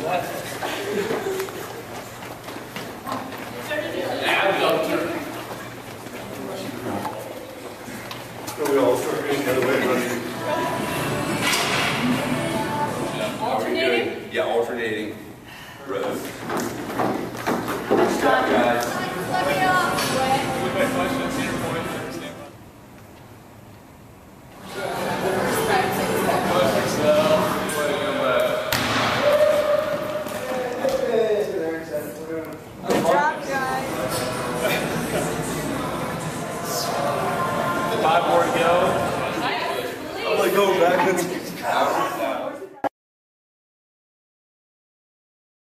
So we all start getting the other way running. Alternating? Yeah, alternating. Rows. Good job, guys. Let me off. Good job, guys. 5 more to go. I'm like going back.